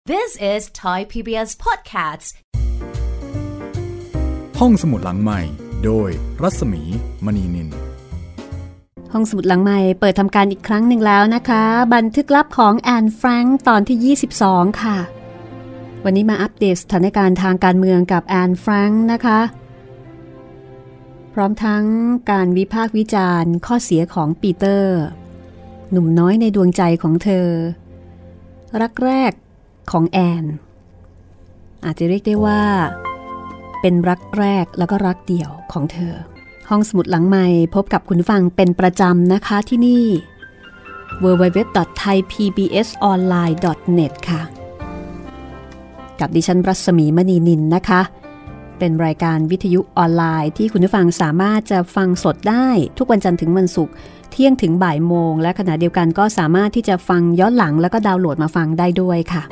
This is Thai PBS Podcasts ห้องสมุดหลังใหม่โดยรัศมีมณีนินห้องสมุดหลังใหม่เปิดทำการอีกครั้งหนึ่งแล้วนะคะบันทึกลับของแอนแฟรงค์ตอนที่22ค่ะวันนี้มาอัปเดตสถานการณ์ทางการเมืองกับแอนแฟรงค์นะคะพร้อมทั้งการวิพากษ์วิจารณ์ข้อเสียของปีเตอร์หนุ่มน้อยในดวงใจของเธอรักแรกของแอนอาจจะเรียกได้ว่าเป็นรักแรกแล้วก็รักเดี่ยวของเธอห้องสมุดหลังใหม่พบกับคุณฟังเป็นประจำนะคะที่นี่ www.thaipbsonline.net ค่ะกับดิฉันรัศมีมณีนินนะคะเป็นรายการวิทยุออนไลน์ที่คุณผู้ฟังสามารถจะฟังสดได้ทุกวันจันทร์ถึงวันศุกร์เที่ยงถึงบ่ายโมงและขณะเดียวกันก็สามารถที่จะฟังย้อนหลังแล้วก็ดาวน์โหลดมาฟังได้ด้วยค่ะ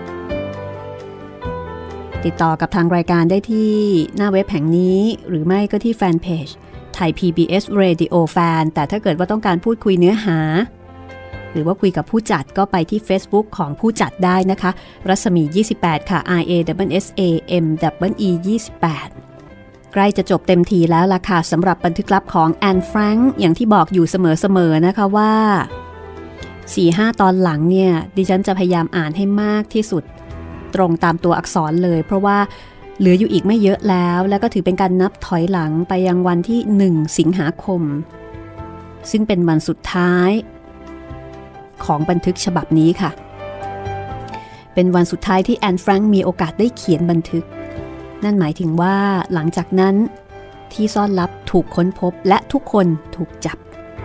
ติดต่อกับทางรายการได้ที่หน้าเว็บแห่งนี้หรือไม่ก็ที่แฟนเพจ Thai PBS Radio Fan แต่ถ้าเกิดว่าต้องการพูดคุยเนื้อหาหรือว่าคุยกับผู้จัดก็ไปที่ Facebook ของผู้จัดได้นะคะรัศมี28ค่ะ RASSAMEE 28ใกล้จะจบเต็มทีแล้วล่ะค่ะสำหรับบันทึกลับของแอนแฟรงค์อย่างที่บอกอยู่เสมอๆนะคะว่า 4-5 ตอนหลังเนี่ยดิฉันจะพยายามอ่านให้มากที่สุดตรงตามตัวอักษรเลยเพราะว่าเหลืออยู่อีกไม่เยอะแล้วก็ถือเป็นการนับถอยหลังไปยังวันที่1สิงหาคมซึ่งเป็นวันสุดท้ายของบันทึกฉบับนี้ค่ะเป็นวันสุดท้ายที่แอนแฟรงค์มีโอกาสได้เขียนบันทึกนั่นหมายถึงว่าหลังจากนั้นที่ซ่อนลับถูกค้นพบและทุกคนถูกจับ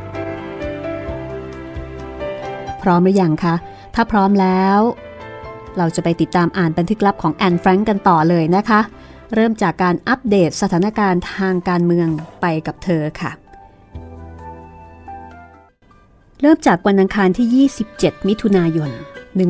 พร้อมหรือยังคะถ้าพร้อมแล้วเราจะไปติดตามอ่านบันทึกลับของแอนแฟรงค์กันต่อเลยนะคะเริ่มจากการอัปเดตสถานการณ์ทางการเมืองไปกับเธอค่ะเริ่มจากวันอังคารที่27มิถุนายน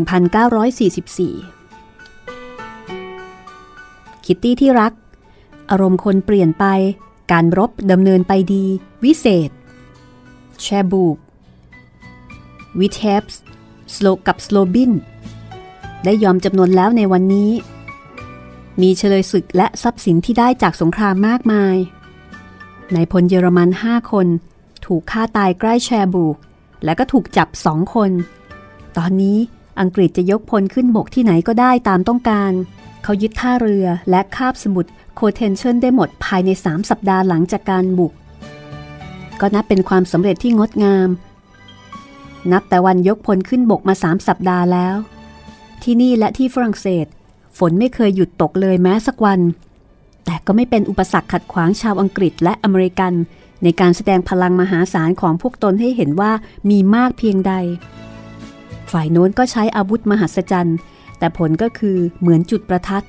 1944คิตตี้ที่รักอารมณ์คนเปลี่ยนไปการรบดำเนินไปดีวิเศษแชบูกวิเทปส์สโลกับสโลบินได้ยอมจำนวนแล้วในวันนี้มีเฉลยศึกและทรัพย์สินที่ได้จากสงครามมากมายนายพลเยอรมัน5คนถูกฆ่าตายใกล้แชบูกและก็ถูกจับ2คนตอนนี้อังกฤษจะยกพลขึ้นบกที่ไหนก็ได้ตามต้องการเขายึดท่าเรือและคาบสมุทรโคเทนเชิลได้หมดภายใน3 สัปดาห์หลังจากการบุกก็นับเป็นความสำเร็จที่งดงามนับแต่วันยกพลขึ้นบกมา3 สัปดาห์แล้วที่นี่และที่ฝรั่งเศสฝนไม่เคยหยุดตกเลยแม้สักวันแต่ก็ไม่เป็นอุปสรรคขัดขวางชาวอังกฤษและอเมริกันในการแสดงพลังมหาศาลของพวกตนให้เห็นว่ามีมากเพียงใดฝ่ายโน้นก็ใช้อาวุธมหัศจรรย์แต่ผลก็คือเหมือนจุดประทัด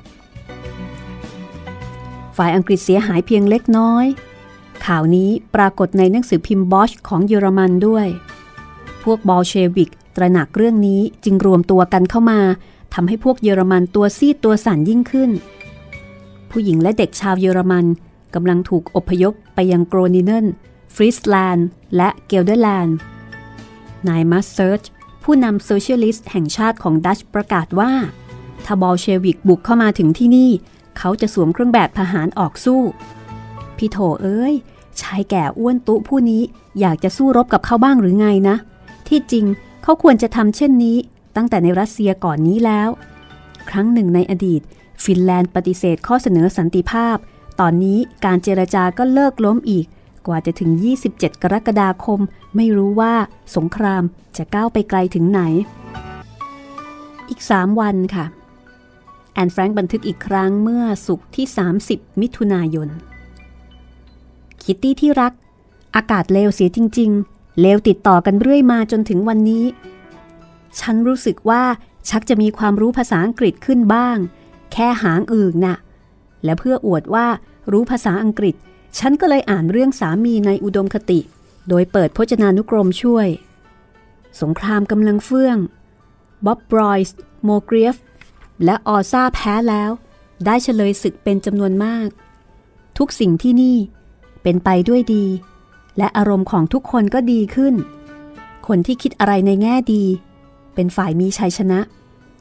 ฝ่ายอังกฤษเสียหายเพียงเล็กน้อยข่าวนี้ปรากฏในหนังสือพิมพ์บอชของเยอรมันด้วยพวกบอลเชวิกตระหนักเรื่องนี้จึงรวมตัวกันเข้ามาทำให้พวกเยอรมันตัวซีดตัวสั่นยิ่งขึ้นผู้หญิงและเด็กชาวเยอรมันกำลังถูกอพยพไปยังโกรนิเนนฟริสแลนด์และเกลเดอร์แลนด์นายมัสเซิร์ชผู้นำโซเชียลิสต์แห่งชาติของดัชประกาศว่าถ้าบอลเชวิกบุกเข้ามาถึงที่นี่เขาจะสวมเครื่องแบบทหารออกสู้พี่โถเอ้ยชายแก่อ้วนตุ๊ผู้นี้อยากจะสู้รบกับเขาบ้างหรือไงนะที่จริงเขาควรจะทำเช่นนี้ตั้งแต่ในรัสเซียก่อนนี้แล้วครั้งหนึ่งในอดีตฟินแลนด์ปฏิเสธข้อเสนอสันติภาพตอนนี้การเจรจาก็เลิกล้มอีกกว่าจะถึง27 กรกฎาคมไม่รู้ว่าสงครามจะก้าวไปไกลถึงไหนอีก3 วันค่ะแอนแฟรงค์บันทึกอีกครั้งเมื่อศุกร์ที่30มิถุนายนคิตตี้ที่รักอากาศเลวเสียจริงๆเลวติดต่อกันเรื่อยมาจนถึงวันนี้ฉันรู้สึกว่าชักจะมีความรู้ภาษาอังกฤษขึ้นบ้างแค่หางอึ่งน่ะและเพื่ออวดว่ารู้ภาษาอังกฤษฉันก็เลยอ่านเรื่องสามีในอุดมคติโดยเปิดพจนานุกรมช่วยสงครามกำลังเฟื่องบ๊อบบรอยส์โมเกรียฟและออซ่าแพ้แล้วได้เฉลยศึกเป็นจำนวนมากทุกสิ่งที่นี่เป็นไปด้วยดีและอารมณ์ของทุกคนก็ดีขึ้นคนที่คิดอะไรในแง่ดีเป็นฝ่ายมีชัยชนะ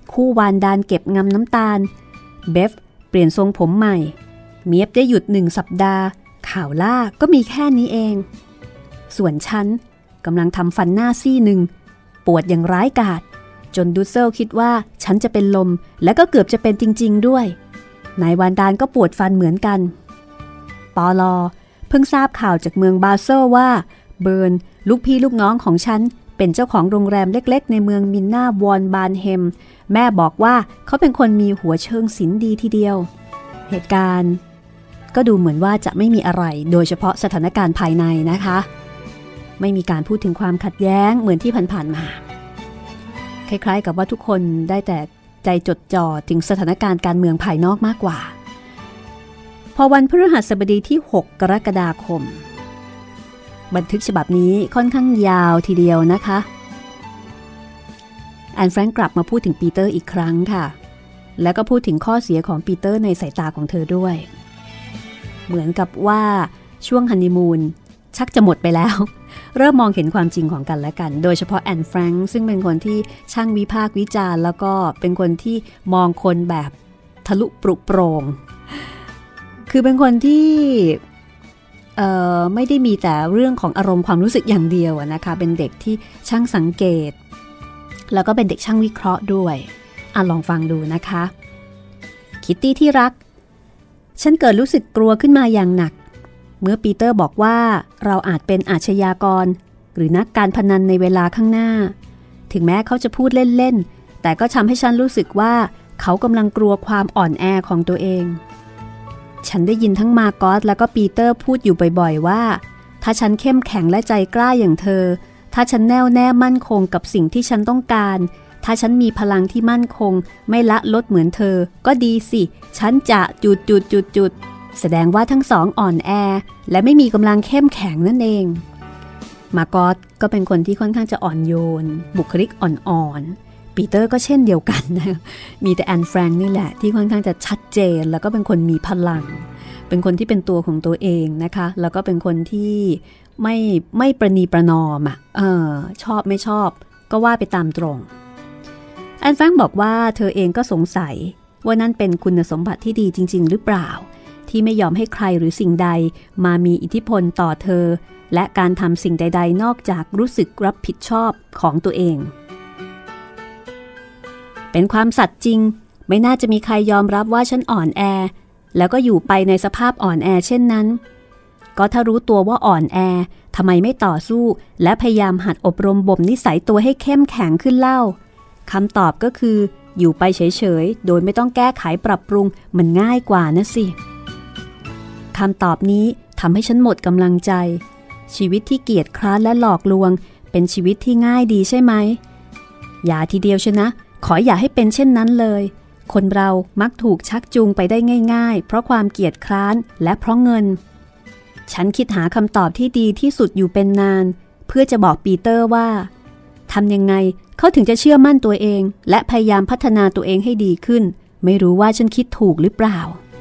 คู่วานดานเก็บงำน้ำตาลเบฟเปลี่ยนทรงผมใหม่เมียบได้หยุด1 สัปดาห์ข่าวล่าก็มีแค่นี้เองส่วนฉันกำลังทำฟันหน้าซี่หนึ่งปวดอย่างร้ายกาจจนดูเซลคิดว่าฉันจะเป็นลมและก็เกือบจะเป็นจริงๆด้วยนายวานดานก็ปวดฟันเหมือนกันปลอเพิ่งทราบข่าวจากเมืองบาเซลว่าเบิร์นลูกพี่ลูกน้องของฉันเป็นเจ้าของโรงแรมเล็กๆในเมืองมินนาวอนบานเฮมแม่บอกว่าเขาเป็นคนมีหัวเชิงศิลป์ดีทีเดียวเหตุการณ์ก็ดูเหมือนว่าจะไม่มีอะไรโดยเฉพาะสถานการณ์ภายในนะคะไม่มีการพูดถึงความขัดแย้งเหมือนที่ผ่านๆมาคล้ายๆกับว่าทุกคนได้แต่ใจจดจ่อถึงสถานการณ์การเมืองภายนอกมากกว่าพอวันพฤหัสบดีที่6 กรกฎาคมบันทึกฉบับนี้ค่อนข้างยาวทีเดียวนะคะแอนแฟรงค์กลับมาพูดถึงปีเตอร์อีกครั้งค่ะแล้วก็พูดถึงข้อเสียของปีเตอร์ในสายตาของเธอด้วยเหมือนกับว่าช่วงฮันนีมูนชักจะหมดไปแล้วเริ่มมองเห็นความจริงของกันและกันโดยเฉพาะแอนแฟรงค์ซึ่งเป็นคนที่ช่างวิพากษ์วิจารณ์แล้วก็เป็นคนที่มองคนแบบทะลุปรุโปร่งคือเป็นคนที่ไม่ได้มีแต่เรื่องของอารมณ์ความรู้สึกอย่างเดียวนะคะเป็นเด็กที่ช่างสังเกตแล้วก็เป็นเด็กช่างวิเคราะห์ด้วยลองฟังดูนะคะคิตตี้ที่รักฉันเกิดรู้สึกกลัวขึ้นมาอย่างหนักเมื่อปีเตอร์บอกว่าเราอาจเป็นอาชญากรหรือนักการพนันในเวลาข้างหน้าถึงแม้เขาจะพูดเล่นๆแต่ก็ทำให้ฉันรู้สึกว่าเขากำลังกลัวความอ่อนแอของตัวเองฉันได้ยินทั้งมาร์กอสและก็ปีเตอร์พูดอยู่บ่อยๆว่าถ้าฉันเข้มแข็งและใจกล้าอย่างเธอถ้าฉันแน่วแน่มั่นคงกับสิ่งที่ฉันต้องการถ้าฉันมีพลังที่มั่นคงไม่ละลดเหมือนเธอก็ดีสิฉันจะจุดแสดงว่าทั้งสองอ่อนแอและไม่มีกำลังเข้มแข็งนั่นเองมาร์กอสก็เป็นคนที่ค่อนข้างจะอ่อนโยนบุคลิกอ่อนๆปีเตอร์ก็เช่นเดียวกันนะมีแต่แอนแฟรงค์นี่แหละที่ค่อนข้างจะชัดเจนแล้วก็เป็นคนมีพลังเป็นคนที่เป็นตัวของตัวเองนะคะแล้วก็เป็นคนที่ไม่ประนีประนอมชอบไม่ชอบก็ว่าไปตามตรงแอนแฟรงค์บอกว่าเธอเองก็สงสัยว่านั่นเป็นคุณสมบัติที่ดีจริงๆหรือเปล่าที่ไม่ยอมให้ใครหรือสิ่งใดมามีอิทธิพลต่อเธอและการทำสิ่งใดๆนอกจากรู้สึกรับผิดชอบของตัวเองเป็นความสัตย์จริงไม่น่าจะมีใครยอมรับว่าฉันอ่อนแอแล้วก็อยู่ไปในสภาพอ่อนแอเช่นนั้นก็ถ้ารู้ตัวว่าอ่อนแอทำไมไม่ต่อสู้และพยายามหัดอบรมบ่มนิสัยตัวให้เข้มแข็งขึ้นเล่าคำตอบก็คืออยู่ไปเฉยๆโดยไม่ต้องแก้ไขปรับปรุงมันง่ายกว่านะสิคำตอบนี้ทำให้ฉันหมดกำลังใจชีวิตที่เกียจคร้านและหลอกลวงเป็นชีวิตที่ง่ายดีใช่ไหมอย่าทีเดียวชนะขออย่าให้เป็นเช่นนั้นเลยคนเรามักถูกชักจูงไปได้ง่ายๆเพราะความเกียจคร้านและเพราะเงินฉันคิดหาคำตอบที่ดีที่สุดอยู่เป็นนานเพื่อจะบอกปีเตอร์ว่าทำยังไงเขาถึงจะเชื่อมั่นตัวเองและพยายามพัฒนาตัวเองให้ดีขึ้นไม่รู้ว่าฉันคิดถูกหรือเปล่า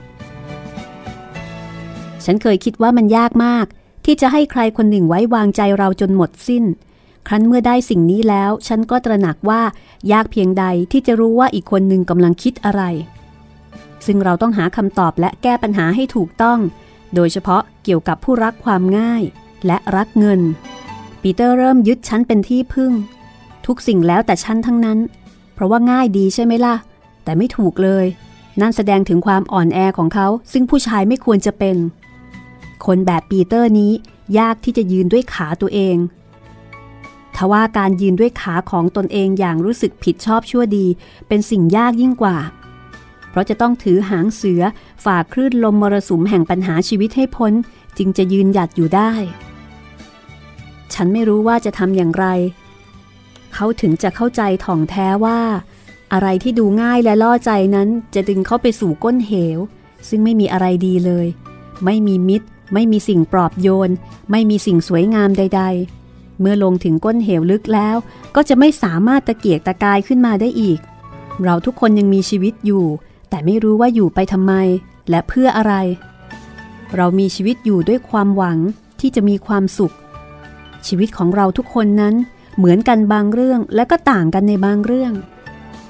ฉันเคยคิดว่ามันยากมากที่จะให้ใครคนหนึ่งไว้วางใจเราจนหมดสิ้นครั้นเมื่อได้สิ่งนี้แล้วฉันก็ตระหนักว่ายากเพียงใดที่จะรู้ว่าอีกคนหนึ่งกำลังคิดอะไรซึ่งเราต้องหาคำตอบและแก้ปัญหาให้ถูกต้องโดยเฉพาะเกี่ยวกับผู้รักความง่ายและรักเงินปีเตอร์เริ่มยึดฉันเป็นที่พึ่งทุกสิ่งแล้วแต่ฉันทั้งนั้นเพราะว่าง่ายดีใช่ไหมล่ะแต่ไม่ถูกเลยนั่นแสดงถึงความอ่อนแอของเขาซึ่งผู้ชายไม่ควรจะเป็นคนแบบปีเตอร์นี้ยากที่จะยืนด้วยขาตัวเองทว่าการยืนด้วยขาของตนเองอย่างรู้สึกผิดชอบชั่วดีเป็นสิ่งยากยิ่งกว่าเพราะจะต้องถือหางเสือฝ่าคลื่นลมมรสุมแห่งปัญหาชีวิตให้พ้นจึงจะยืนหยัดอยู่ได้ฉันไม่รู้ว่าจะทำอย่างไรเขาถึงจะเข้าใจถ่องแท้ว่าอะไรที่ดูง่ายและล่อใจนั้นจะดึงเข้าไปสู่ก้นเหวซึ่งไม่มีอะไรดีเลยไม่มีมิตรไม่มีสิ่งปลอบโยนไม่มีสิ่งสวยงามใดๆเมื่อลงถึงก้นเหวลึกแล้วก็จะไม่สามารถตะเกียกตะกายขึ้นมาได้อีกเราทุกคนยังมีชีวิตอยู่แต่ไม่รู้ว่าอยู่ไปทำไมและเพื่ออะไรเรามีชีวิตอยู่ด้วยความหวังที่จะมีความสุขชีวิตของเราทุกคนนั้นเหมือนกันบางเรื่องและก็ต่างกันในบางเรื่อง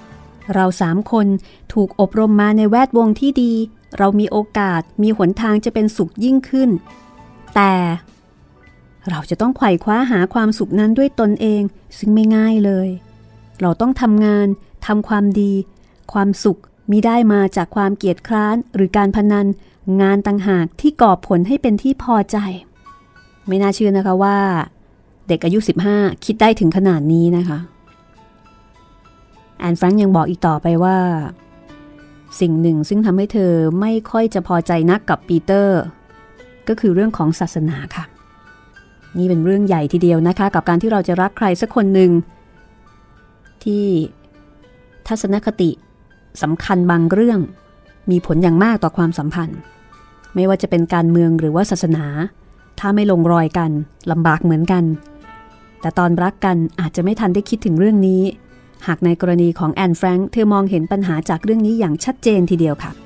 เรา3 คนถูกอบรมมาในแวดวงที่ดีเรามีโอกาสมีหนทางจะเป็นสุขยิ่งขึ้นแต่เราจะต้องไขว่คว้าหาความสุขนั้นด้วยตนเองซึ่งไม่ง่ายเลยเราต้องทำงานทำความดีความสุขมิได้มาจากความเกียจคร้านหรือการพนันงานต่างหากที่ก่อผลให้เป็นที่พอใจไม่น่าเชื่อนะคะว่าเด็กอายุ15คิดได้ถึงขนาดนี้นะคะแอนแฟรงค์ยังบอกอีกต่อไปว่าสิ่งหนึ่งซึ่งทำให้เธอไม่ค่อยจะพอใจนักกับปีเตอร์ก็คือเรื่องของศาสนาค่ะนี่เป็นเรื่องใหญ่ทีเดียวนะคะกับการที่เราจะรักใครสักคนหนึ่งที่ทัศนคติสำคัญบางเรื่องมีผลอย่างมากต่อความสัมพันธ์ไม่ว่าจะเป็นการเมืองหรือว่าศาสนาถ้าไม่ลงรอยกันลำบากเหมือนกันแต่ตอนรักกันอาจจะไม่ทันได้คิดถึงเรื่องนี้หากในกรณีของแอนแฟรงค์เธอมองเห็นปัญหาจากเรื่องนี้อย่างชัดเจนทีเดียวค่ะ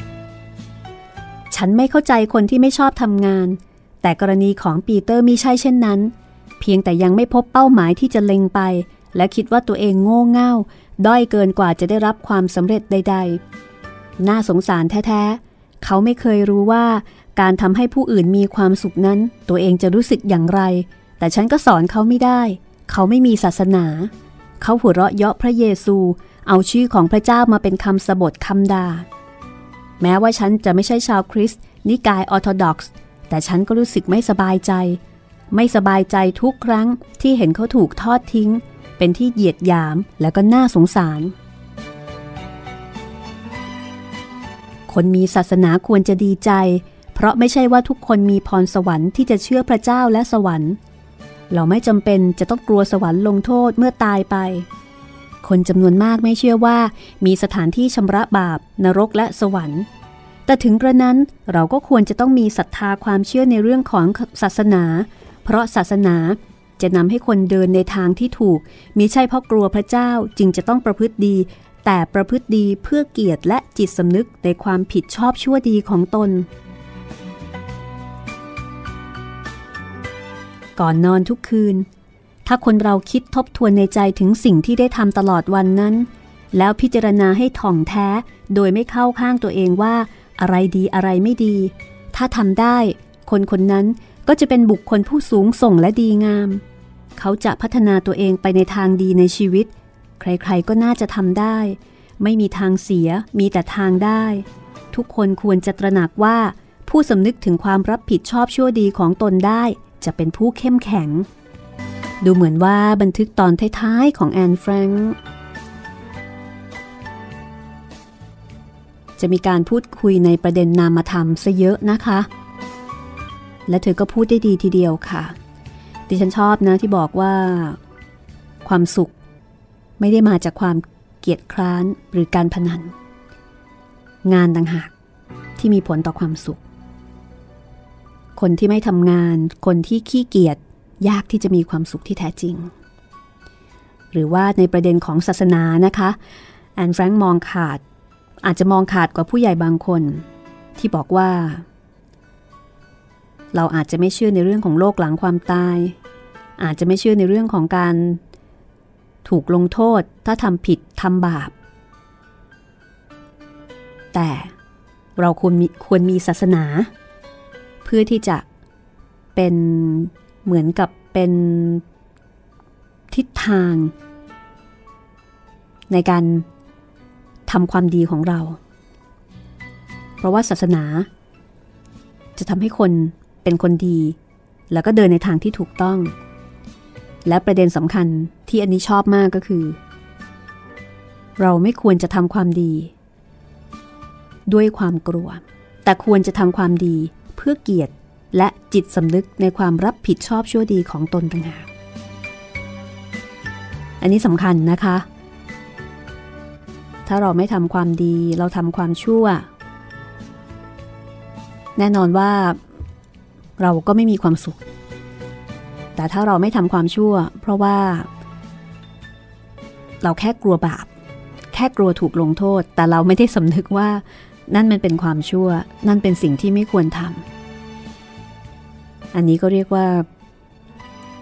ฉันไม่เข้าใจคนที่ไม่ชอบทำงานแต่กรณีของปีเตอร์มิใช่เช่นนั้นเพียงแต่ยังไม่พบเป้าหมายที่จะเล็งไปและคิดว่าตัวเองโง่เง่าด้อยเกินกว่าจะได้รับความสำเร็จใดๆน่าสงสารแท้ๆเขาไม่เคยรู้ว่าการทำให้ผู้อื่นมีความสุขนั้นตัวเองจะรู้สึกอย่างไรแต่ฉันก็สอนเขาไม่ได้เขาไม่มีศาสนาเขาหัวเราะเยาะพระเยซูเอาชื่อของพระเจ้ามาเป็นคำสบถคำด่าแม้ว่าฉันจะไม่ใช่ชาวคริสต์นิกายออร์โธดอกซ์แต่ฉันก็รู้สึกไม่สบายใจทุกครั้งที่เห็นเขาถูกทอดทิ้งเป็นที่เหยียดหยามและก็น่าสงสารคนมีศาสนาควรจะดีใจเพราะไม่ใช่ว่าทุกคนมีพรสวรรค์ที่จะเชื่อพระเจ้าและสวรรค์เราไม่จำเป็นจะต้องกลัวสวรรค์ลงโทษเมื่อตายไปคนจำนวนมากไม่เชื่อว่ามีสถานที่ชำระบาปนรกและสวรรค์แต่ถึงกระนั้นเราก็ควรจะต้องมีศรัทธาความเชื่อในเรื่องของศาสนาเพราะศาสนาจะนำให้คนเดินในทางที่ถูกมิใช่เพราะกลัวพระเจ้าจึงจะต้องประพฤติดีแต่ประพฤติดีเพื่อเกียรติและจิตสำนึกในความผิดชอบชั่วดีของตนก่อนนอนทุกคืนถ้าคนเราคิดทบทวนในใจถึงสิ่งที่ได้ทำตลอดวันนั้นแล้วพิจารณาให้ถ่องแท้โดยไม่เข้าข้างตัวเองว่าอะไรดีอะไรไม่ดีถ้าทำได้คนคนนั้นก็จะเป็นบุคคลผู้สูงส่งและดีงามเขาจะพัฒนาตัวเองไปในทางดีในชีวิตใครๆก็น่าจะทำได้ไม่มีทางเสียมีแต่ทางได้ทุกคนควรจะตระหนักว่าผู้สำนึกถึงความรับผิดชอบชั่วดีของตนได้จะเป็นผู้เข้มแข็งดูเหมือนว่าบันทึกตอนท้ายๆของแอนแฟรงค์จะมีการพูดคุยในประเด็นนามธรรมซะเยอะนะคะและเธอก็พูดได้ดีทีเดียวค่ะดิฉันชอบนะที่บอกว่าความสุขไม่ได้มาจากความเกียจคร้านหรือการพนันงานต่างหากที่มีผลต่อความสุขคนที่ไม่ทำงานคนที่ขี้เกียจยากที่จะมีความสุขที่แท้จริงหรือว่าในประเด็นของศาสนานะคะแอนแฟรงค์มองขาดอาจจะมองขาดกว่าผู้ใหญ่บางคนที่บอกว่าเราอาจจะไม่เชื่อในเรื่องของโลกหลังความตายอาจจะไม่เชื่อในเรื่องของการถูกลงโทษถ้าทำผิดทำบาปแต่เราควรมีศาสนาเพื่อที่จะเป็นเหมือนกับเป็นทิศทางในการทำความดีของเราเพราะว่าศาสนาจะทำให้คนเป็นคนดีแล้วก็เดินในทางที่ถูกต้องและประเด็นสำคัญที่อันนี้ชอบมากก็คือเราไม่ควรจะทำความดีด้วยความกลัวแต่ควรจะทำความดีเพื่อเกียรติและจิตสำนึกในความรับผิดชอบชั่วดีของตนต่างหากอันนี้สำคัญนะคะถ้าเราไม่ทำความดีเราทำความชั่วแน่นอนว่าเราก็ไม่มีความสุขแต่ถ้าเราไม่ทำความชั่วเพราะว่าเราแค่กลัวบาปแค่กลัวถูกลงโทษแต่เราไม่ได้สำนึกว่านั่นมันเป็นความชั่วนั่นเป็นสิ่งที่ไม่ควรทำอันนี้ก็เรียกว่า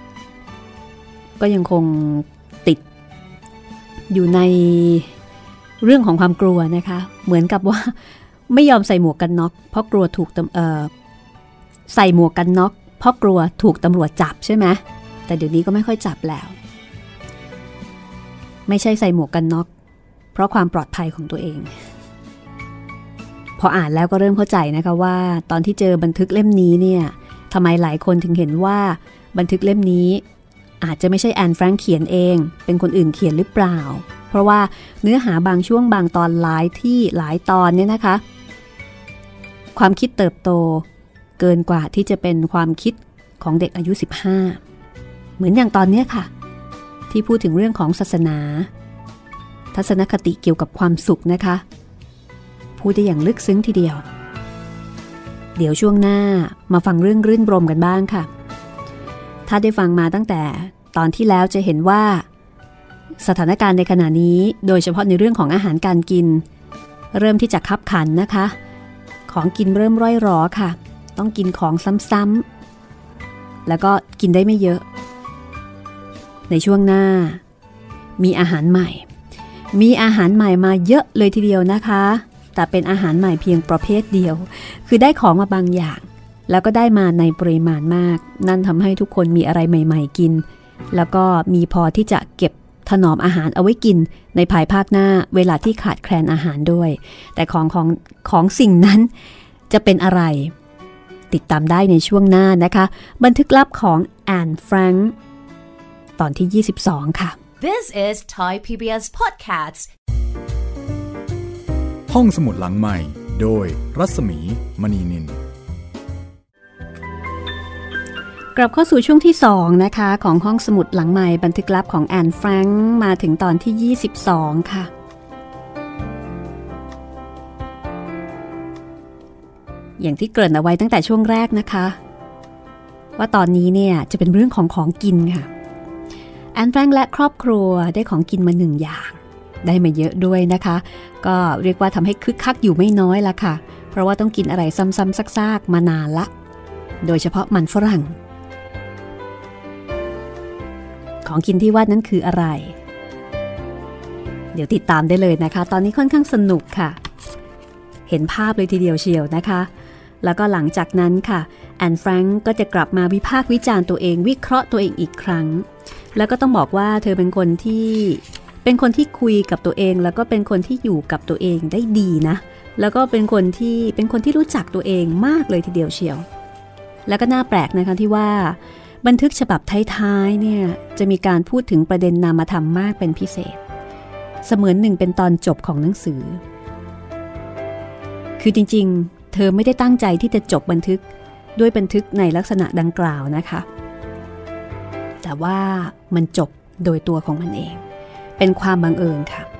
ก็ยังคงติดอยู่ในเรื่องของความกลัวนะคะเหมือนกับว่าไม่ยอมใส่หมวกกันน็อกเพราะกลัวถูกใส่หมวกกันน็อกเพราะกลัวถูกตำรวจจับใช่ไหมแต่เดี๋ยวนี้ก็ไม่ค่อยจับแล้วไม่ใช่ใส่หมวกกันน็อกเพราะความปลอดภัยของตัวเองพออ่านแล้วก็เริ่มเข้าใจนะคะว่าตอนที่เจอบันทึกเล่มนี้เนี่ยทำไมหลายคนถึงเห็นว่าบันทึกเล่มนี้อาจจะไม่ใช่แอนแฟรงค์เขียนเองเป็นคนอื่นเขียนหรือเปล่าเพราะว่าเนื้อหาบางช่วงบางตอนหลายที่หลายตอนเนี่ยนะคะความคิดเติบโตเกินกว่าที่จะเป็นความคิดของเด็กอายุ15เหมือนอย่างตอนนี้ค่ะที่พูดถึงเรื่องของศาสนาทัศนคติเกี่ยวกับความสุขนะคะพูดได้อย่างลึกซึ้งทีเดียวเดี๋ยวช่วงหน้ามาฟังเรื่องรื่นรมกันบ้างค่ะถ้าได้ฟังมาตั้งแต่ตอนที่แล้วจะเห็นว่าสถานการณ์ในขณะนี้โดยเฉพาะในเรื่องของอาหารการกินเริ่มที่จะคับขันนะคะของกินเริ่มร่อยหรอค่ะต้องกินของซ้ำๆแล้วก็กินได้ไม่เยอะในช่วงหน้ามีอาหารใหม่มาเยอะเลยทีเดียวนะคะแต่เป็นอาหารใหม่เพียงประเภทเดียวคือได้ของมาบางอย่างแล้วก็ได้มาในปริมาณมากนั่นทำให้ทุกคนมีอะไรใหม่ๆกินแล้วก็มีพอที่จะเก็บถนอมอาหารเอาไว้กินในภายภาคหน้าเวลาที่ขาดแคลนอาหารด้วยแต่ของสิ่งนั้นจะเป็นอะไรติดตามได้ในช่วงหน้านะคะบันทึกลับของแอนแฟรงค์ตอนที่22ค่ะ This is Thai PBS Podcast ห้องสมุดหลังใหม่โดยรัศมีมณีนินกลับเข้าสู่ช่วงที่2นะคะของห้องสมุดหลังใหม่บันทึกลับของแอนแฟรงค์มาถึงตอนที่22ค่ะอย่างที่เกริ่นเอาไว้ตั้งแต่ช่วงแรกนะคะว่าตอนนี้เนี่ยจะเป็นเรื่องของกินค่ะแอนแฟรงค์และครอบครัวได้ของกินมา1อย่างได้มาเยอะด้วยนะคะก็เรียกว่าทำให้คึกคักอยู่ไม่น้อยละค่ะเพราะว่าต้องกินอะไรซ้ำๆซากๆมานานละโดยเฉพาะมันฝรั่งของกินที่ว่านั้นคืออะไรเดี๋ยวติดตามได้เลยนะคะตอนนี้ค่อนข้างสนุกค่ะเห็นภาพเลยทีเดียวเชียวนะคะแล้วก็หลังจากนั้นค่ะแอนแฟรงค์ก็จะกลับมาวิพากษ์วิจารณ์ตัวเองวิเคราะห์ตัวเองอีกครั้งแล้วก็ต้องบอกว่าเธอเป็นคนที่คุยกับตัวเองแล้วก็เป็นคนที่อยู่กับตัวเองได้ดีนะแล้วก็เป็นคนที่รู้จักตัวเองมากเลยทีเดียวเชียวแล้วก็น่าแปลกนะคะที่ว่าบันทึกฉบับท้ายๆเนี่ยจะมีการพูดถึงประเด็นนามธรรมมากเป็นพิเศษเสมือนหนึ่งเป็นตอนจบของหนังสือคือจริงๆเธอไม่ได้ตั้งใจที่จะจบบันทึกด้วยบันทึกในลักษณะดังกล่าวนะคะแต่ว่ามันจบโดยตัวของมันเองเป็นความบังเอิญค่ะ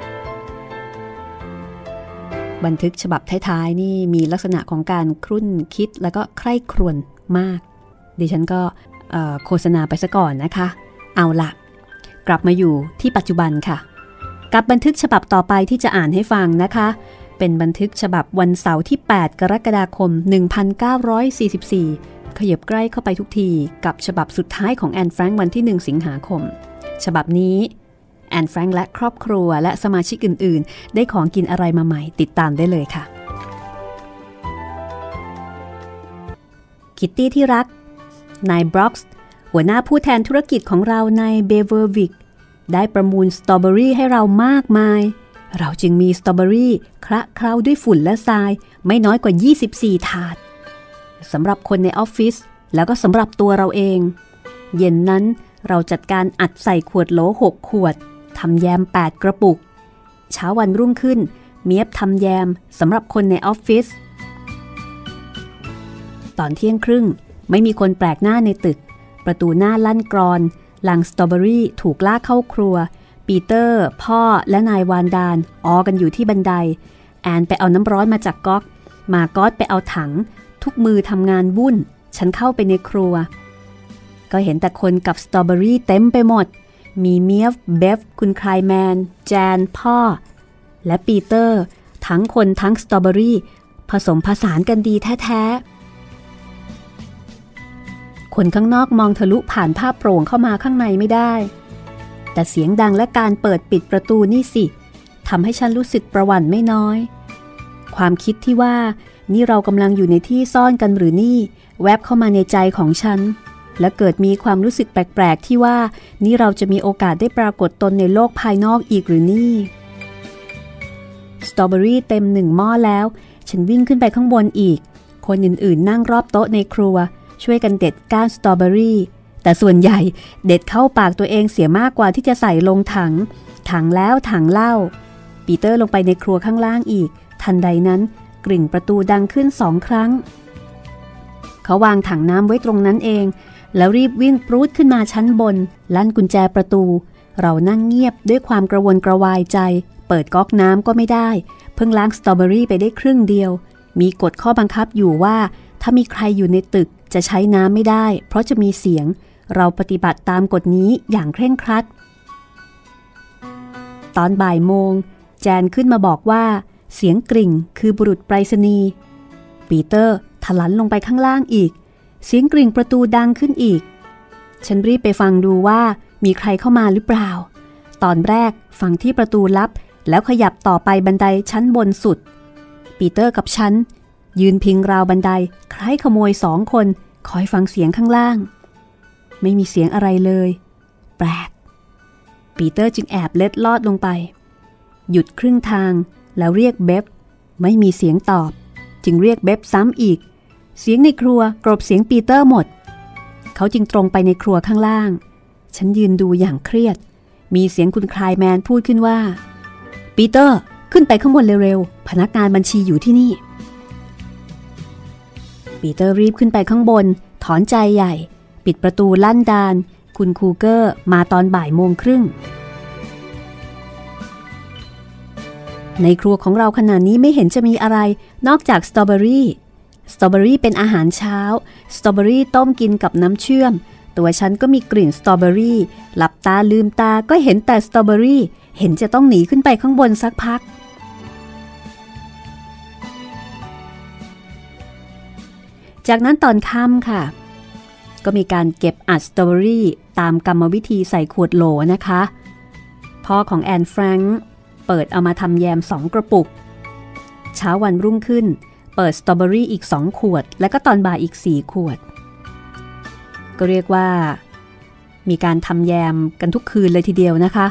บันทึกฉบับท้ายๆนี่มีลักษณะของการครุ่นคิดแล้วก็ใคร่ครวญมากดิฉันก็โฆษณาไปซะก่อนนะคะเอาล่ะกลับมาอยู่ที่ปัจจุบันค่ะกับบันทึกฉบับต่อไปที่จะอ่านให้ฟังนะคะเป็นบันทึกฉบับวันเสาร์ที่8กรกฎาคม1944ขยับใกล้เข้าไปทุกทีกับฉบับสุดท้ายของแอนแฟรงค์วันที่1สิงหาคมฉบับนี้แอนแฟรงค์และครอบครัวและสมาชิกอื่นๆได้ของกินอะไรมาใหม่ติดตามได้เลยค่ะคิตตี้ที่รักนายบล็อกส์หัวหน้าผู้แทนธุรกิจของเราในเบเวอร์วิกได้ประมูลสตรอเบอรี่ให้เรามากมายเราจึงมีสตรอเบอรี่คละเคล้าด้วยฝุ่นและทรายไม่น้อยกว่า24ถาดสำหรับคนในออฟฟิศแล้วก็สำหรับตัวเราเองเย็นนั้นเราจัดการอัดใส่ขวดโหล6ขวดทำแยม8กระปุกเช้าวันรุ่งขึ้นเมียบทำแยมสำหรับคนในออฟฟิศตอนเที่ยงครึ่งไม่มีคนแปลกหน้าในตึกประตูหน้าลั่นกรอนลังสตรอเบอรี่ถูกลากเข้าครัวปีเตอร์พ่อและนายวานดานกันอยู่ที่บันไดแอนไปเอาน้ำร้อนมาจากก๊อกมาก๊อตไปเอาถังทุกมือทำงานวุ่นฉันเข้าไปในครัวก็เห็นแต่คนกับสตรอเบอรี่เต็มไปหมดมีเมียฟเบฟคุณไคลแมนแจนพ่อและปีเตอร์ทั้งคนทั้งสตรอเบอรี่ผสมผสานกันดีแท้ๆคนข้างนอกมองทะลุผ่านผ้าโปร่งเข้ามาข้างในไม่ได้แต่เสียงดังและการเปิดปิดประตูนี่สิทำให้ฉันรู้สึกประหวั่นไม่น้อยความคิดที่ว่านี่เรากำลังอยู่ในที่ซ่อนกันหรือนี่แวบเข้ามาในใจของฉันและเกิดมีความรู้สึกแปลกๆที่ว่านี่เราจะมีโอกาสได้ปรากฏตนในโลกภายนอกอีกหรือนี่สตรอเบอรี่เต็ม1 หม้อแล้วฉันวิ่งขึ้นไปข้างบนอีกคนอื่นๆนั่งรอบโต๊ะในครัวช่วยกันเด็ดก้านสตรอเบอรี่แต่ส่วนใหญ่เด็ดเข้าปากตัวเองเสียมากกว่าที่จะใส่ลงถังแล้วถังเล่าปีเตอร์ลงไปในครัวข้างล่างอีกทันใดนั้นกริ่งประตูดังขึ้น2 ครั้งเขาวางถังน้ำไว้ตรงนั้นเองแล้วรีบวิ่งปรู๊ดขึ้นมาชั้นบนลั่นกุญแจประตูเรานั่งเงียบด้วยความกระวนกระวายใจเปิดก๊อกน้ำก็ไม่ได้เพิ่งล้างสตรอเบอรี่ไปได้ครึ่งเดียวมีกฎข้อบังคับอยู่ว่าถ้ามีใครอยู่ในตึกจะใช้น้ำไม่ได้เพราะจะมีเสียงเราปฏิบัติตามกฎนี้อย่างเคร่งครัดตอนบ่ายโมงแจนขึ้นมาบอกว่าเสียงกริ่งคือบุรุษไปรษณีย์ปีเตอร์ถลันลงไปข้างล่างอีกเสียงกริ่งประตูดังขึ้นอีกฉันรีบไปฟังดูว่ามีใครเข้ามาหรือเปล่าตอนแรกฟังที่ประตูลับแล้วขยับต่อไปบันไดชั้นบนสุดปีเตอร์กับฉันยืนพิงราวบันไดคล้ายขโมย2 คนคอยฟังเสียงข้างล่างไม่มีเสียงอะไรเลยแปลกปีเตอร์จึงแอบเล็ดลอดลงไปหยุดครึ่งทางแล้วเรียกเบบไม่มีเสียงตอบจึงเรียกเบบซ้ำอีกเสียงในครัวกลบเสียงปีเตอร์หมดเขาจึงตรงไปในครัวข้างล่างฉันยืนดูอย่างเครียดมีเสียงคุณคลายแมนพูดขึ้นว่าปีเตอร์ขึ้นไปข้างบนเร็วๆพนักงานบัญชีอยู่ที่นี่ปีเตอร์รีบขึ้นไปข้างบนถอนใจใหญ่ปิดประตูลั่นดานคุณคูเกอร์มาตอนบ่ายโมงครึ่งในครัวของเราขณะนี้ไม่เห็นจะมีอะไรนอกจากสตรอเบอรี่เป็นอาหารเช้าสตรอเบอรี่ต้มกินกับน้ำเชื่อมตัวฉันก็มีกลิ่นสตรอเบอรี่หลับตาลืมตาก็เห็นแต่สตรอเบอรี่เห็นจะต้องหนีขึ้นไปข้างบนสักพักจากนั้นตอนค่ำค่ะก็มีการเก็บอัดสตรอเบอรี่ตามกรรมวิธีใส่ขวดโหลนะคะพ่อของแอนแฟรงค์เปิดเอามาทำแยม2 กระปุกเช้าวันรุ่งขึ้นเปิดสตรอเบอรี่อีก2 ขวดและก็ตอนบ่ายอีก4 ขวดก็เรียกว่ามีการทำแยมกันทุกคืนเลยทีเดียวนะคะ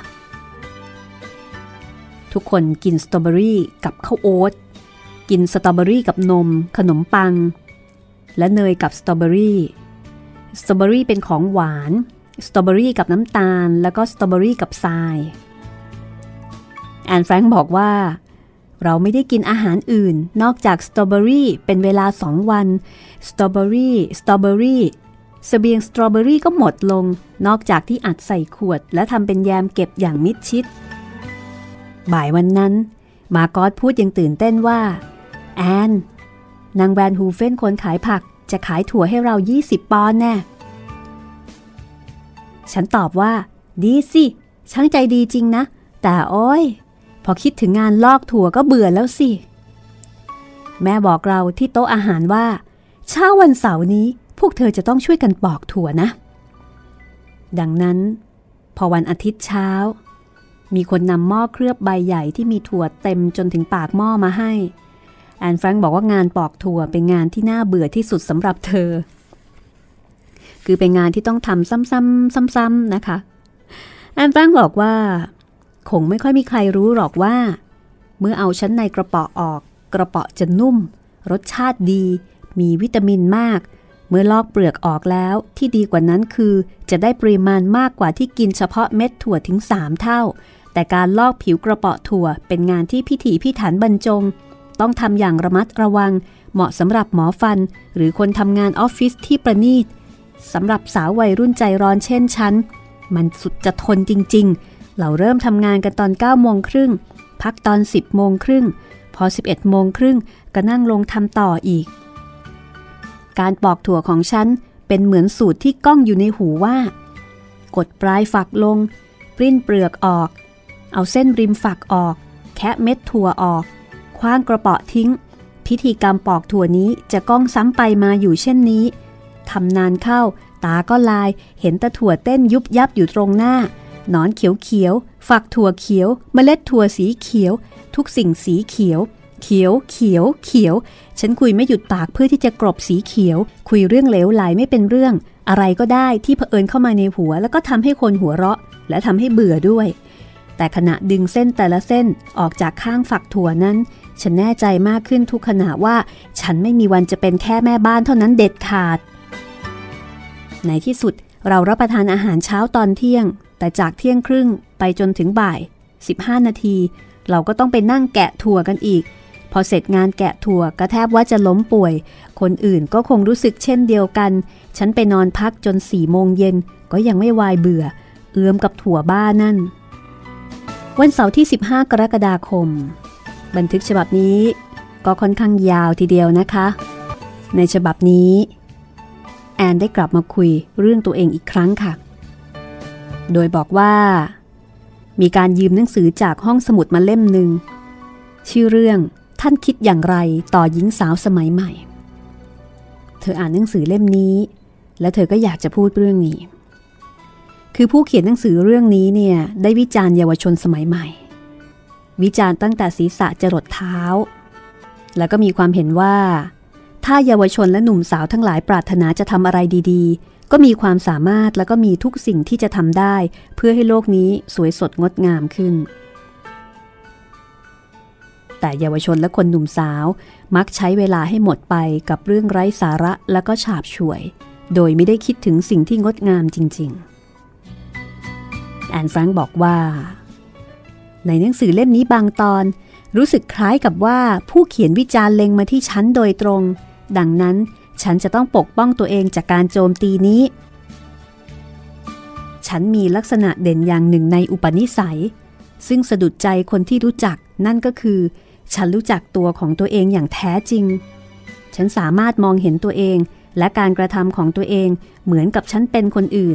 ทุกคนกินสตรอเบอรี่กับข้าวโอ๊ตกินสตรอเบอรี่กับนมขนมปังและเนยกับสตรอเบอรี่เป็นของหวานสตรอเบอรี่กับน้ำตาลแล้วก็สตรอเบอรี่กับทรายแอนแฟรงค์บอกว่าเราไม่ได้กินอาหารอื่นนอกจากสตรอเบอรี่เป็นเวลา2 วันสตรอเบอรี่เสบียงสตรอเบอรี่ก็หมดลงนอกจากที่อัดใส่ขวดและทำเป็นแยมเก็บอย่างมิดชิดบ่ายวันนั้นมาร์กอตพูดยังตื่นเต้นว่าแอนนางแวนฮูเฟนคนขายผักจะขายถั่วให้เรา20 ปอนด์แน่ฉันตอบว่าดีสิช่างใจดีจริงนะแต่โอ้ยพอคิดถึงงานลอกถั่วก็เบื่อแล้วสิแม่บอกเราที่โต๊ะอาหารว่าเช้าวันเสาร์นี้พวกเธอจะต้องช่วยกันปอกถั่วนะดังนั้นพอวันอาทิตย์เช้ามีคนนำหม้อเคลือบใบใหญ่ที่มีถั่วเต็มจนถึงปากหม้อมาให้แอนแฟรงค์บอกว่างานปอกถั่วเป็นงานที่น่าเบื่อที่สุดสำหรับเธอคือเป็นงานที่ต้องทำซ้ำๆนะคะแอนแฟรงค์บอกว่าคงไม่ค่อยมีใครรู้หรอกว่าเมื่อเอาชั้นในกระเปาะออกกระเปาะจะนุ่มรสชาติดีมีวิตามินมากเมื่อลอกเปลือกออกแล้วที่ดีกว่านั้นคือจะได้ปริมาณมากกว่าที่กินเฉพาะเม็ดถั่วถึง3 เท่าแต่การลอกผิวกระเปาะถั่วเป็นงานที่พิถีพิถันบรรจงต้องทำอย่างระมัดระวังเหมาะสำหรับหมอฟันหรือคนทำงานออฟฟิศที่ประณีตสำหรับสาววัยรุ่นใจร้อนเช่นฉันมันสุดจะทนจริงๆเราเริ่มทำงานกันตอน 9:30 น.พักตอน 10:30 น.พอ 11:30 น.ก็นั่งลงทำต่ออีกการปอกถั่วของฉันเป็นเหมือนสูตรที่ก้องอยู่ในหูว่ากดปลายฝักลงปริ้นเปลือกออกเอาเส้นริมฝักออกแคะเม็ดถั่วออกคว้างกระเปาะทิ้งพิธีกรรมปอกถั่วนี้จะก้องซ้ำไปมาอยู่เช่นนี้ทำนานเข้าตาก็ลายเห็นแต่ถั่วเต้นยุบยับอยู่ตรงหน้าหนอนเขียวๆฝักถั่วเขียวเมล็ดถั่วสีเขียวทุกสิ่งสีเขียวเขียวเขียวเขียวฉันคุยไม่หยุดปากเพื่อที่จะกลบสีเขียวคุยเรื่องเหลวไหลไม่เป็นเรื่องอะไรก็ได้ที่เผอิญเข้ามาในหัวแล้วก็ทำให้คนหัวเราะและทำให้เบื่อด้วยแต่ขณะดึงเส้นแต่ละเส้นออกจากข้างฝักถั่วนั้นฉันแน่ใจมากขึ้นทุกขณะว่าฉันไม่มีวันจะเป็นแค่แม่บ้านเท่านั้นเด็ดขาดในที่สุดเรารับประทานอาหารเช้าตอนเที่ยงแต่จากเที่ยงครึ่งไปจนถึงบ่าย15 นาทีเราก็ต้องไปนั่งแกะถั่วกันอีกพอเสร็จงานแกะถั่วก็แทบว่าจะล้มป่วยคนอื่นก็คงรู้สึกเช่นเดียวกันฉันไปนอนพักจน4 โมงเย็นก็ยังไม่วายเบื่อเอื้อมกับถั่วบ้านั่นวันเสาร์ที่15 กรกฎาคมบันทึกฉบับนี้ก็ค่อนข้างยาวทีเดียวนะคะในฉบับนี้แอนได้กลับมาคุยเรื่องตัวเองอีกครั้งค่ะโดยบอกว่ามีการยืมหนังสือจากห้องสมุดมาเล่มหนึ่งชื่อเรื่องท่านคิดอย่างไรต่อหญิงสาวสมัยใหม่เธออ่านหนังสือเล่มนี้และเธอก็อยากจะพูดเรื่องนี้คือผู้เขียนหนังสือเรื่องนี้เนี่ยได้วิจารณ์เยาวชนสมัยใหม่วิจารณ์ตั้งแต่ศีรษะจรดเท้าแล้วก็มีความเห็นว่าถ้าเยาวชนและหนุ่มสาวทั้งหลายปรารถนาจะทำอะไรดีๆก็มีความสามารถแล้วก็มีทุกสิ่งที่จะทำได้เพื่อให้โลกนี้สวยสดงดงามขึ้นแต่เยาวชนและคนหนุ่มสาวมักใช้เวลาให้หมดไปกับเรื่องไร้สาระและก็ฉาบฉวยโดยไม่ได้คิดถึงสิ่งที่งดงามจริงๆแอนแฟรงค์บอกว่าในหนังสือเล่มนี้บางตอนรู้สึกคล้ายกับว่าผู้เขียนวิจารณ์เล็งมาที่ฉันโดยตรงดังนั้นฉันจะต้องปกป้องตัวเองจากการโจมตีนี้ฉันมีลักษณะเด่นอย่างหนึ่งในอุปนิสัยซึ่งสะดุดใจคนที่รู้จักนั่นก็คือฉันรู้จักตัวของตัวเองอย่างแท้จริงฉันสามารถมองเห็นตัวเองและการกระทำของตัวเองเหมือนกับฉันเป็นคนอื่น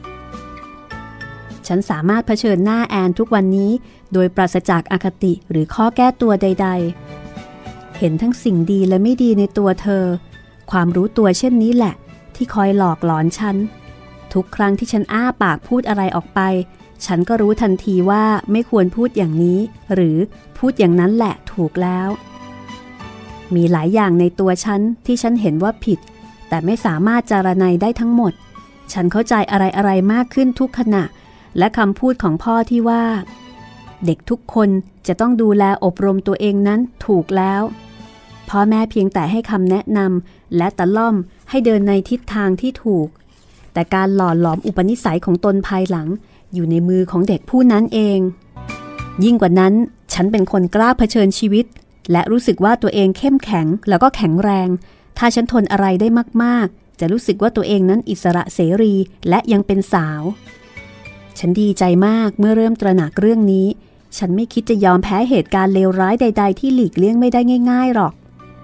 ฉันสามารถเผชิญหน้าแอนทุกวันนี้โดยปราศจากอคติหรือข้อแก้ตัวใดๆเห็นทั้งสิ่งดีและไม่ดีในตัวเธอความรู้ตัวเช่นนี้แหละที่คอยหลอกหลอนฉันทุกครั้งที่ฉันอ้าปากพูดอะไรออกไปฉันก็รู้ทันทีว่าไม่ควรพูดอย่างนี้หรือพูดอย่างนั้นแหละถูกแล้วมีหลายอย่างในตัวฉันที่ฉันเห็นว่าผิดแต่ไม่สามารถจารณัยได้ทั้งหมดฉันเข้าใจอะไรๆมากขึ้นทุกขณะและคำพูดของพ่อที่ว่าเด็กทุกคนจะต้องดูแลอบรมตัวเองนั้นถูกแล้วพ่อแม่เพียงแต่ให้คำแนะนำและตะล่อมให้เดินในทิศทางที่ถูกแต่การหล่อหลอมอุปนิสัยของตนภายหลังอยู่ในมือของเด็กผู้นั้นเองยิ่งกว่านั้นฉันเป็นคนกล้าเผชิญชีวิตและรู้สึกว่าตัวเองเข้มแข็งแล้วก็แข็งแรงถ้าฉันทนอะไรได้มากๆจะรู้สึกว่าตัวเองนั้นอิสระเสรีและยังเป็นสาวฉันดีใจมากเมื่อเริ่มตระหนักเรื่องนี้ฉันไม่คิดจะยอมแพ้เหตุการณ์เลวร้ายใดๆที่หลีกเลี่ยงไม่ได้ง่ายๆหรอก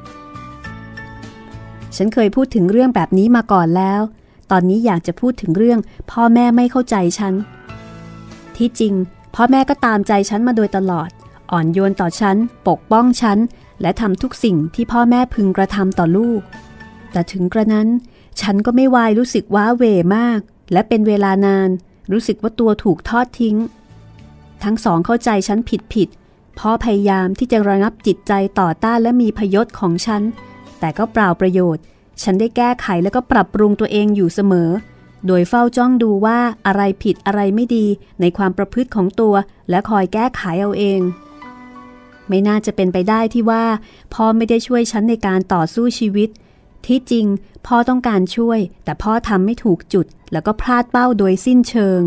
ฉันเคยพูดถึงเรื่องแบบนี้มาก่อนแล้วตอนนี้อยากจะพูดถึงเรื่องพ่อแม่ไม่เข้าใจฉันที่จริงพ่อแม่ก็ตามใจฉันมาโดยตลอดอ่อนโยนต่อฉันปกป้องฉันและทำทุกสิ่งที่พ่อแม่พึงกระทำต่อลูกแต่ถึงกระนั้นฉันก็ไม่วายรู้สึกว้าเหวมากและเป็นเวลานานรู้สึกว่าตัวถูกทอดทิ้งทั้งสองเข้าใจฉันผิดพ่อพยายามที่จะระงับจิตใจต่อต้านและมีพยศของฉันแต่ก็เปล่าประโยชน์ฉันได้แก้ไขแล้วก็ปรับปรุงตัวเองอยู่เสมอโดยเฝ้าจ้องดูว่าอะไรผิดอะไรไม่ดีในความประพฤติของตัวและคอยแก้ไขเอาเองไม่น่าจะเป็นไปได้ที่ว่าพ่อไม่ได้ช่วยฉันในการต่อสู้ชีวิตที่จริงพ่อต้องการช่วยแต่พ่อทำไม่ถูกจุดแล้วก็พลาดเป้าโดยสิ้นเชิง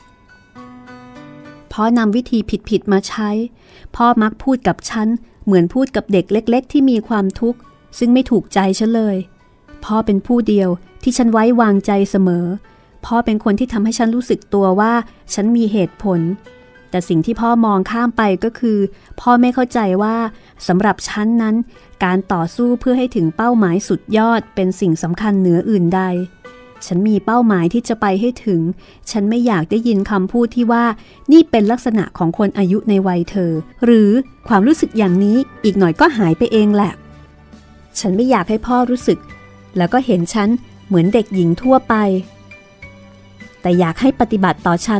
พ่อนำวิธีผิดๆมาใช้พ่อมักพูดกับฉันเหมือนพูดกับเด็กเล็กๆที่มีความทุกข์ซึ่งไม่ถูกใจฉันเลยพ่อเป็นผู้เดียวที่ฉันไว้วางใจเสมอพ่อเป็นคนที่ทำให้ฉันรู้สึกตัวว่าฉันมีเหตุผลแต่สิ่งที่พ่อมองข้ามไปก็คือพ่อไม่เข้าใจว่าสำหรับฉันนั้นการต่อสู้เพื่อให้ถึงเป้าหมายสุดยอดเป็นสิ่งสำคัญเหนืออื่นใดฉันมีเป้าหมายที่จะไปให้ถึงฉันไม่อยากได้ยินคำพูดที่ว่านี่เป็นลักษณะของคนอายุในวัยเธอหรือความรู้สึกอย่างนี้อีกหน่อยก็หายไปเองแหละฉันไม่อยากให้พ่อรู้สึกแล้วก็เห็นฉันเหมือนเด็กหญิงทั่วไปแต่อยากให้ปฏิบัติต่อฉัน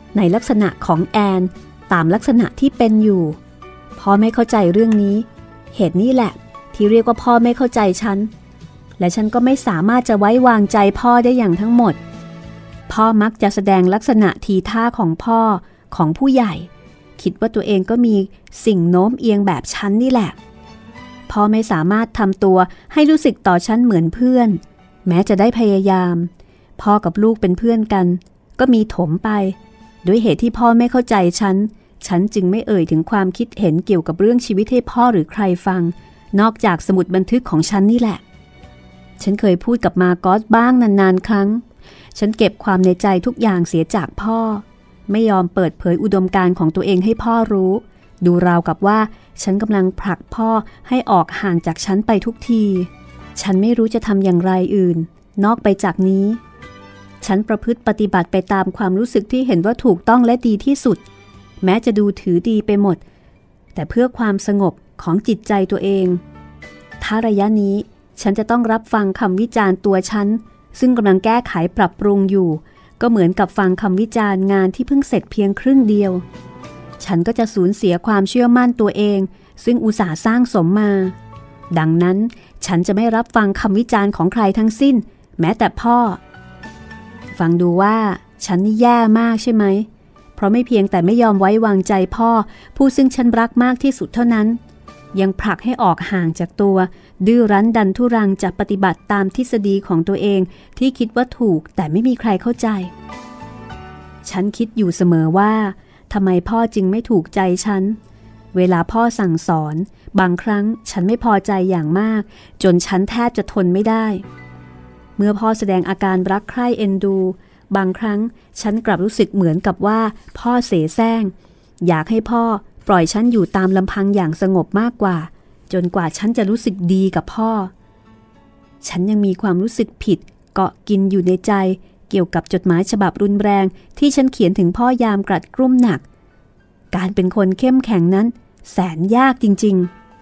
ในลักษณะของแอนตามลักษณะที่เป็นอยู่พ่อไม่เข้าใจเรื่องนี้เหตุนี้แหละที่เรียกว่าพ่อไม่เข้าใจฉันและฉันก็ไม่สามารถจะไว้วางใจพ่อได้อย่างทั้งหมดพ่อมักจะแสดงลักษณะทีท่าของพ่อของผู้ใหญ่คิดว่าตัวเองก็มีสิ่งโน้มเอียงแบบฉันนี่แหละพ่อไม่สามารถทำตัวให้รู้สึกต่อฉันเหมือนเพื่อนแม้จะได้พยายามพ่อกับลูกเป็นเพื่อนกันก็มีถมไปด้วยเหตุที่พ่อไม่เข้าใจฉันจึงไม่เอ่ยถึงความคิดเห็นเกี่ยวกับเรื่องชีวิตให้พ่อหรือใครฟังนอกจากสมุดบันทึกของฉันนี่แหละฉันเคยพูดกับมาร์กอสบ้างนานๆครั้งฉันเก็บความในใจทุกอย่างเสียจากพ่อไม่ยอมเปิดเผยอุดมการณ์ของตัวเองให้พ่อรู้ดูราวกับว่าฉันกำลังผลักพ่อให้ออกห่างจากฉันไปทุกทีฉันไม่รู้จะทำอย่างไรอื่นนอกไปจากนี้ฉันประพฤติปฏิบัติไปตามความรู้สึกที่เห็นว่าถูกต้องและดีที่สุดแม้จะดูถือดีไปหมดแต่เพื่อความสงบของจิตใจตัวเองถ้าระยะนี้ฉันจะต้องรับฟังคำวิจารณ์ตัวฉันซึ่งกำลังแก้ไขปรับปรุงอยู่ก็เหมือนกับฟังคำวิจารณ์งานที่เพิ่งเสร็จเพียงครึ่งเดียวฉันก็จะสูญเสียความเชื่อมั่นตัวเองซึ่งอุตส่าห์สร้างสมมาดังนั้นฉันจะไม่รับฟังคำวิจารณ์ของใครทั้งสิ้นแม้แต่พ่อฟังดูว่าฉันนี่แย่มากใช่ไหมเพราะไม่เพียงแต่ไม่ยอมไว้วางใจพ่อผู้ซึ่งฉันรักมากที่สุดเท่านั้นยังผลักให้ออกห่างจากตัวดื้อรั้นดันทุรังจะปฏิบัติตามทฤษฎีของตัวเองที่คิดว่าถูกแต่ไม่มีใครเข้าใจฉันคิดอยู่เสมอว่าทำไมพ่อจึงไม่ถูกใจฉันเวลาพ่อสั่งสอนบางครั้งฉันไม่พอใจอย่างมากจนฉันแทบจะทนไม่ได้เมื่อพ่อแสดงอาการรักใคร่เอ็นดูบางครั้งฉันกลับรู้สึกเหมือนกับว่าพ่อเสแสร้งอยากให้พ่อปล่อยฉันอยู่ตามลำพังอย่างสงบมากกว่าจนกว่าฉันจะรู้สึกดีกับพ่อฉันยังมีความรู้สึกผิดเกาะกินอยู่ในใจเกี่ยวกับจดหมายฉบับรุนแรงที่ฉันเขียนถึงพ่อยามกรัดกรุ่มหนักการเป็นคนเข้มแข็งนั้นแสนยากจริง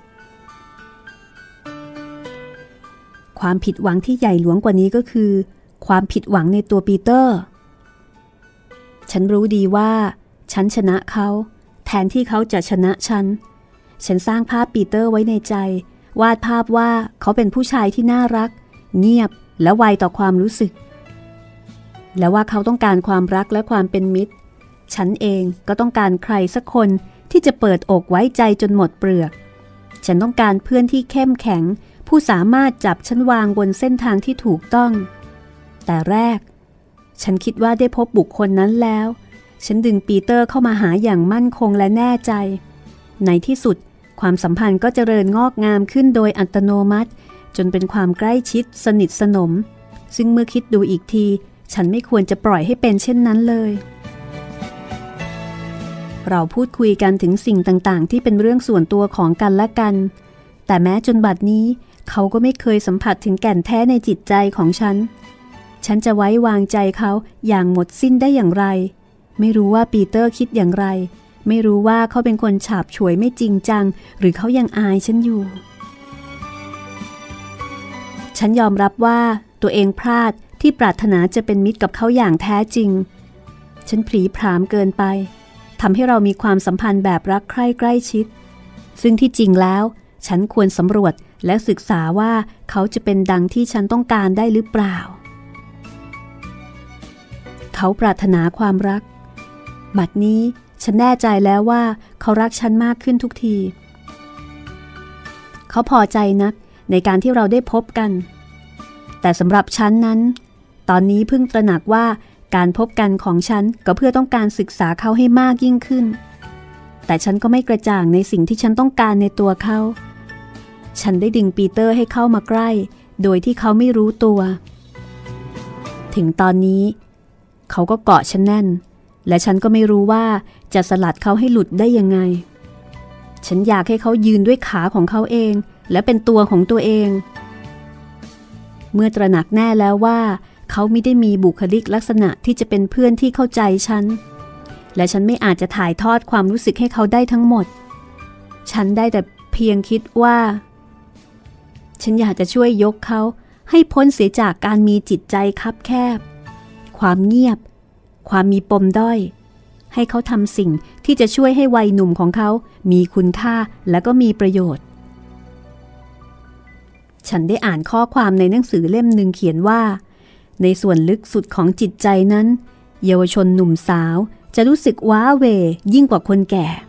ๆความผิดหวังที่ใหญ่หลวงกว่านี้ก็คือความผิดหวังในตัวปีเตอร์ฉันรู้ดีว่าฉันชนะเขาแทนที่เขาจะชนะฉันสร้างภาพปีเตอร์ไว้ในใจวาดภาพว่าเขาเป็นผู้ชายที่น่ารักเงียบและไวต่อความรู้สึกและว่าเขาต้องการความรักและความเป็นมิตรฉันเองก็ต้องการใครสักคนที่จะเปิดอกไว้ใจจนหมดเปลือกฉันต้องการเพื่อนที่เข้มแข็งผู้สามารถจับฉันวางบนเส้นทางที่ถูกต้องแต่แรกฉันคิดว่าได้พบบุคคลนั้นแล้วฉันดึงปีเตอร์เข้ามาหาอย่างมั่นคงและแน่ใจในที่สุดความสัมพันธ์ก็เจริญงอกงามขึ้นโดยอัตโนมัติจนเป็นความใกล้ชิดสนิทสนมซึ่งเมื่อคิดดูอีกทีฉันไม่ควรจะปล่อยให้เป็นเช่นนั้นเลยเราพูดคุยกันถึงสิ่งต่างๆที่เป็นเรื่องส่วนตัวของกันและกันแต่แม้จนบัดนี้เขาก็ไม่เคยสัมผัสถึงแก่นแท้ในจิตใจของฉันจะไว้วางใจเขาอย่างหมดสิ้นได้อย่างไรไม่รู้ว่าปีเตอร์คิดอย่างไรไม่รู้ว่าเขาเป็นคนฉาบฉวยไม่จริงจังหรือเขายังอายฉันอยู่ฉันยอมรับว่าตัวเองพลาดที่ปรารถนาจะเป็นมิตรกับเขาอย่างแท้จริงฉันผลีผลามเกินไปทำให้เรามีความสัมพันธ์แบบรักใคร่ใกล้ชิดซึ่งที่จริงแล้วฉันควรสำรวจและศึกษาว่าเขาจะเป็นดังที่ฉันต้องการได้หรือเปล่าเขาปรารถนาความรักบัดนี้ฉันแน่ใจแล้วว่าเขารักฉันมากขึ้นทุกทีเขาพอใจนักในการที่เราได้พบกันแต่สำหรับฉันนั้นตอนนี้เพิ่งตระหนักว่าการพบกันของฉันก็เพื่อต้องการศึกษาเขาให้มากยิ่งขึ้นแต่ฉันก็ไม่กระจ่างในสิ่งที่ฉันต้องการในตัวเขาฉันได้ดึงปีเตอร์ให้เข้ามาใกล้โดยที่เขาไม่รู้ตัวถึงตอนนี้เขาก็เกาะฉันแน่นและฉันก็ไม่รู้ว่าจะสลัดเขาให้หลุดได้ยังไงฉันอยากให้เขายืนด้วยขาของเขาเองและเป็นตัวของตัวเองเมื่อตระหนักแน่แล้วว่าเขาไม่ได้มีบุคลิกลักษณะที่จะเป็นเพื่อนที่เข้าใจฉันและฉันไม่อาจจะถ่ายทอดความรู้สึกให้เขาได้ทั้งหมดฉันได้แต่เพียงคิดว่าฉันอยากจะช่วยยกเขาให้พ้นเสียจากการมีจิตใจคับแคบความเงียบความมีปมด้อยให้เขาทำสิ่งที่จะช่วยให้วัยหนุ่มของเขามีคุณค่าและก็มีประโยชน์ฉันได้อ่านข้อความในหนังสือเล่มหนึ่งเขียนว่าในส่วนลึกสุดของจิตใจนั้นเยาวชนหนุ่มสาวจะรู้สึกว้าเหวยิ่งกว่าคนแก่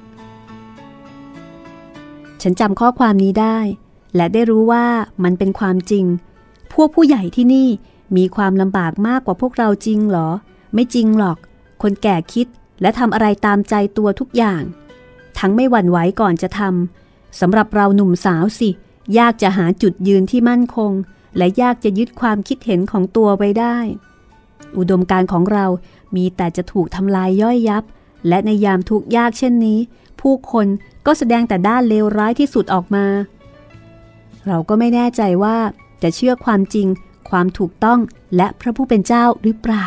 ฉันจำข้อความนี้ได้และได้รู้ว่ามันเป็นความจริงพวกผู้ใหญ่ที่นี่มีความลำบากมากกว่าพวกเราจริงเหรอไม่จริงหรอกคนแก่คิดและทำอะไรตามใจตัวทุกอย่างทั้งไม่หวั่นไหวก่อนจะทำสำหรับเราหนุ่มสาวสิยากจะหาจุดยืนที่มั่นคงและยากจะยึดความคิดเห็นของตัวไว้ได้อุดมการณ์ของเรามีแต่จะถูกทำลายย่อยยับและในยามทุกข์ยากเช่นนี้ผู้คนก็แสดงแต่ด้านเลวร้ายที่สุดออกมาเราก็ไม่แน่ใจว่าจะเชื่อความจริงความถูกต้องและพระผู้เป็นเจ้าหรือเปล่า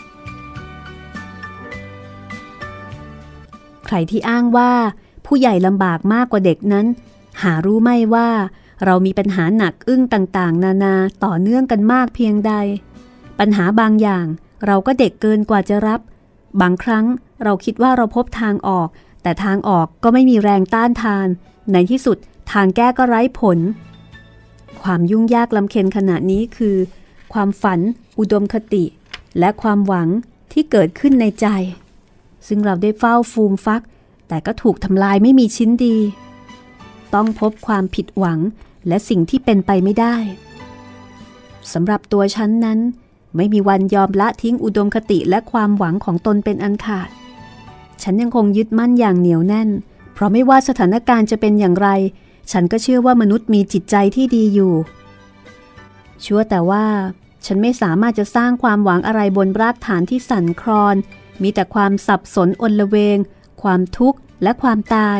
ใครที่อ้างว่าผู้ใหญ่ลำบากมากกว่าเด็กนั้นหารู้ไหมว่าเรามีปัญหาหนักอึ้งต่างๆนานาต่อเนื่องกันมากเพียงใดปัญหาบางอย่างเราก็เด็กเกินกว่าจะรับบางครั้งเราคิดว่าเราพบทางออกแต่ทางออกก็ไม่มีแรงต้านทานในที่สุดทางแก้ก็ไร้ผลความยุ่งยากลำเค็ญขณะนี้คือความฝันอุดมคติและความหวังที่เกิดขึ้นในใจซึ่งเราได้เฝ้าฟูมฟักแต่ก็ถูกทำลายไม่มีชิ้นดีต้องพบความผิดหวังและสิ่งที่เป็นไปไม่ได้สำหรับตัวฉันนั้นไม่มีวันยอมละทิ้งอุดมคติและความหวังของตนเป็นอันขาดฉันยังคงยึดมั่นอย่างเหนียวแน่นเพราะไม่ว่าสถานการณ์จะเป็นอย่างไรฉันก็เชื่อว่ามนุษย์มีจิตใจที่ดีอยู่ชั่วแต่ว่าฉันไม่สามารถจะสร้างความหวังอะไรบนรากฐานที่สั่นคลอนมีแต่ความสับสนอนละเวงความทุกข์และความตาย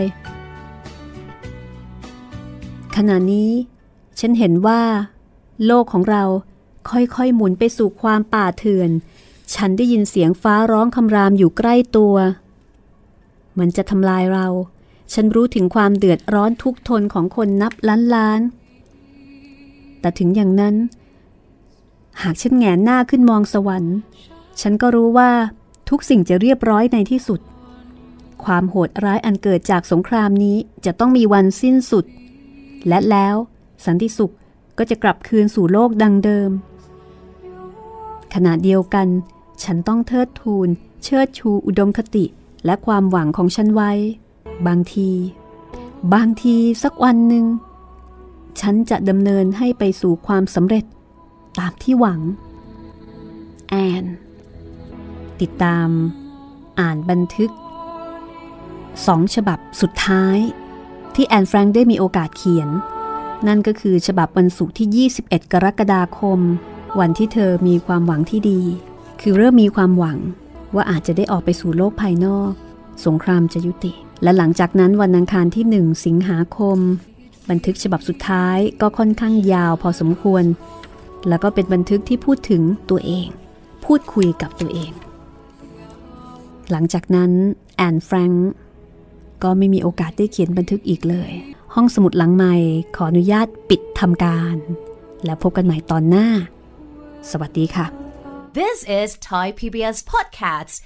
ขณะนี้ฉันเห็นว่าโลกของเราค่อยๆหมุนไปสู่ความป่าเถื่อนฉันได้ยินเสียงฟ้าร้องคำรามอยู่ใกล้ตัวมันจะทำลายเราฉันรู้ถึงความเดือดร้อนทุกข์ทนของคนนับล้านๆแต่ถึงอย่างนั้นหากฉันแหงนหน้าขึ้นมองสวรรค์ฉันก็รู้ว่าทุกสิ่งจะเรียบร้อยในที่สุดความโหดร้ายอันเกิดจากสงครามนี้จะต้องมีวันสิ้นสุดและแล้วสันติสุขก็จะกลับคืนสู่โลกดังเดิมขณะเดียวกันฉันต้องเทิดทูนเชิดชูอุดมคติและความหวังของฉันไว้บางทีสักวันหนึ่งฉันจะดำเนินให้ไปสู่ความสำเร็จตามที่หวังแอนติดตามอ่านบันทึก2 ฉบับสุดท้ายที่แอนแฟรงค์ได้มีโอกาสเขียนนั่นก็คือฉบับวันศุกร์ที่21กรกฎาคมวันที่เธอมีความหวังที่ดีคือเริ่มมีความหวังว่าอาจจะได้ออกไปสู่โลกภายนอกสงครามจะยุติและหลังจากนั้นวันอังคารที่1สิงหาคมบันทึกฉบับสุดท้ายก็ค่อนข้างยาวพอสมควรแล้วก็เป็นบันทึกที่พูดถึงตัวเองพูดคุยกับตัวเองหลังจากนั้นแอนแฟรงค์ก็ไม่มีโอกาสได้เขียนบันทึกอีกเลยห้องสมุดหลังใหม่ขออนุญาตปิดทำการแล้วพบกันใหม่ตอนหน้าสวัสดีค่ะ This is Thai PBS Podcast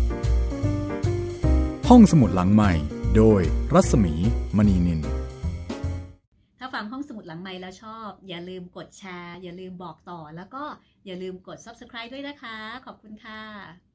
ห้องสมุดหลังใหม่โดยรัศมีมณีนินถ้าฟังห้องสมุดหลังใหม่แล้วชอบอย่าลืมกดแชร์อย่าลืมบอกต่อแล้วก็อย่าลืมกด Subscribe ด้วยนะคะขอบคุณค่ะ